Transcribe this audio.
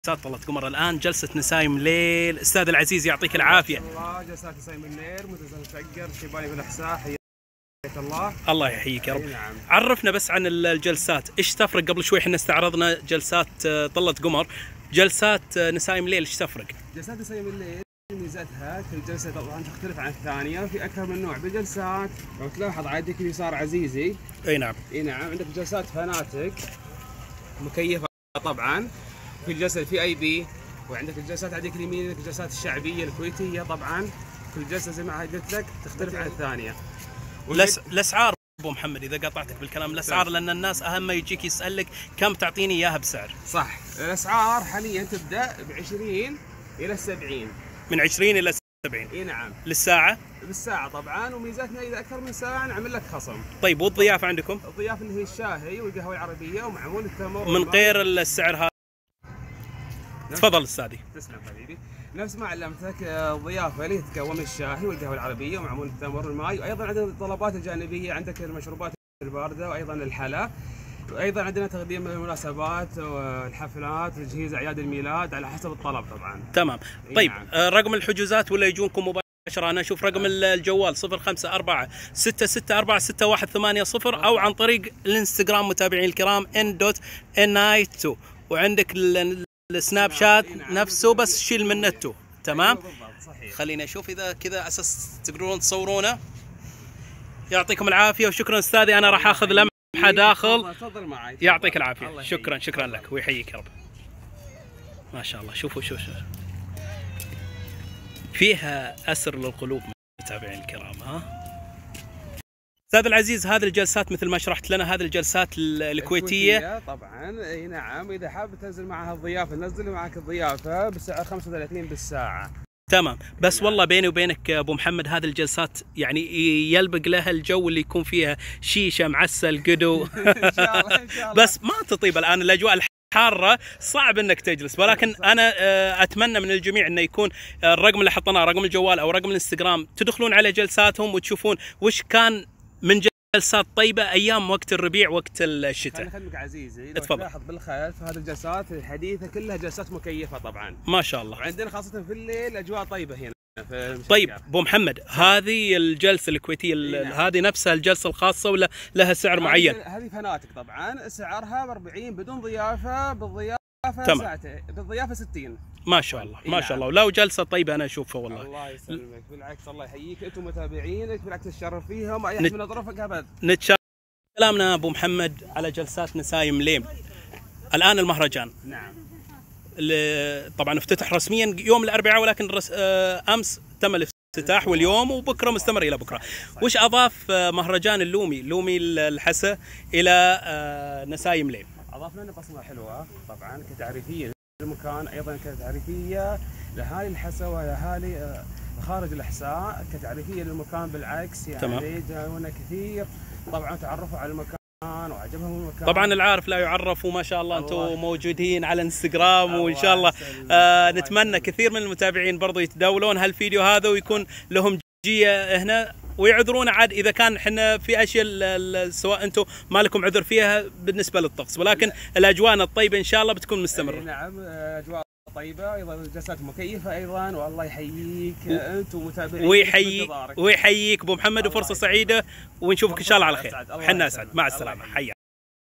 طلت قمر الآن جلسة نسايم الليل. أستاذ العزيز يعطيك العافية. الله جلسات نسايم الليل متفجر شيباني بالإحساء. حياك الله. الله يحييك يا رب. نعم. عرفنا بس عن الجلسات، ايش تفرق؟ قبل شوي احنا استعرضنا جلسات طلت قمر، جلسات نسايم الليل ايش تفرق؟ جلسات نسايم الليل ميزتها كل جلسة طبعا تختلف عن الثانية، في أكثر من نوع بالجلسات. لو تلاحظ عندك اليسار عزيزي. اي نعم. اي نعم، عندك جلسات فناتك مكيفة طبعا، في الجلسة الفي اي بي، وعندك الجلسات عندك اليمين عندك الجلسات الشعبية الكويتية. طبعا كل جلسة زي ما قلت لك تختلف عن الثانية. الاسعار ابو محمد اذا قاطعتك بالكلام، الاسعار لان الناس اهم ما يجيك يسالك كم تعطيني اياها بسعر. صح، الاسعار حاليا تبدا ب 20 الى 70. من 20 الى 70. اي نعم. للساعة؟ بالساعة طبعا، وميزاتنا اذا اكثر من ساعة نعمل لك خصم. طيب والضيافة عندكم؟ الضيافة اللي هي الشاهي والقهوة العربية ومعمول التمر من غير السعر هذا. تفضل استاذي. تسلم حبيبي. نفس ما علمتك، الضيافه اللي تتكون من الشاهي والقهوه العربيه ومعمول التمر والماء، وايضا عندنا الطلبات الجانبيه، عندك المشروبات البارده وايضا الحلا، وايضا عندنا تقديم المناسبات والحفلات وتجهيز اعياد الميلاد على حسب الطلب طبعا. تمام. طيب نعم. رقم الحجوزات ولا يجونكم مباشره؟ انا اشوف رقم الجوال 054 664 6180 او عن طريق الانستغرام متابعين الكرام n.nit2، وعندك السناب شات نفسه بس شيل من نتو. تمام. صحيح. خلينا نشوف اذا كذا اساس تقدرون تصورونه. يعطيكم العافيه وشكرا استاذي. انا راح اخذ لمحه داخل. تفضل معي. يعطيك العافيه. شكرا لك ويحييك يا رب. ما شاء الله. شوفوا فيها اسر للقلوب متابعين الكرام. ها استاذ العزيز، هذه الجلسات مثل ما شرحت لنا، هذه الجلسات الكويتيه طبعا. اي نعم، اذا حاب تنزل معها الضيافه نزل معك الضيافه بسعر 35 بالساعه. تمام. بس والله بيني وبينك ابو محمد، هذه الجلسات يعني يلبق لها الجو اللي يكون فيها شيشه معسل قدو. ان شاء الله. بس ما تطيب الان الاجواء حارة، صعب انك تجلس، ولكن انا اتمنى من الجميع انه يكون الرقم اللي حطيناه، رقم الجوال او رقم الانستغرام، تدخلون على جلساتهم وتشوفون وش كان من جلسات طيبه ايام وقت الربيع وقت الشتاء. خليني اخدمك عزيزي، لو تلاحظ بالخلف هذه الجلسات الحديثه كلها جلسات مكيفه طبعا. ما شاء الله. وعندنا خاصه في الليل اجواء طيبه هنا. طيب ابو محمد، هذه الجلسه الكويتيه هذه نفسها الجلسه الخاصه ولا لها سعر معين؟ هذه فناتك طبعا، سعرها ب 40 بدون ضيافه، بالضيافه ساعتين، بالضيافه 60. ما شاء الله ما شاء الله. ولو جلسه طيبه انا اشوفها والله. الله يسلمك، بالعكس الله يحييك، انتم متابعينك بالعكس نتشرف فيهم، اي احد من اظرفك ابد. نتشرف. كلامنا ابو محمد على جلسات نسايم ليل. الان المهرجان نعم طبعا افتتح رسميا يوم الاربعاء، ولكن امس تم الافتتاح واليوم وبكره مستمر الى بكره. وش اضاف مهرجان لومي الحسا الى نسايم ليل؟ اضاف لنا بصمه حلوه طبعا كتعريفيه للمكان، ايضا كتعريفيه لاهالي الحسا واهالي خارج الاحساء، كتعريفيه للمكان بالعكس يعني. جاونا كثير طبعا تعرفوا على المكان وعجبهم المكان. طبعا العارف لا يعرف، وما شاء الله انتم موجودين على الانستغرام، وان شاء الله نتمنى كثير من المتابعين برضو يتداولون هالفيديو هذا ويكون لهم جيه هنا، ويعذرون عاد اذا كان احنا في اشياء سواء انتم ما لكم عذر فيها بالنسبه للطقس، ولكن الاجواء الطيبه ان شاء الله بتكون مستمره. نعم، اجواء طيبه، ايضا الجلسات مكيفه ايضا، والله يحييك انتم متابعين. ويحييك ابو محمد، وفرصه سعيده ونشوفك ان شاء الله على خير. حنا اسعد. مع السلامه. حيا.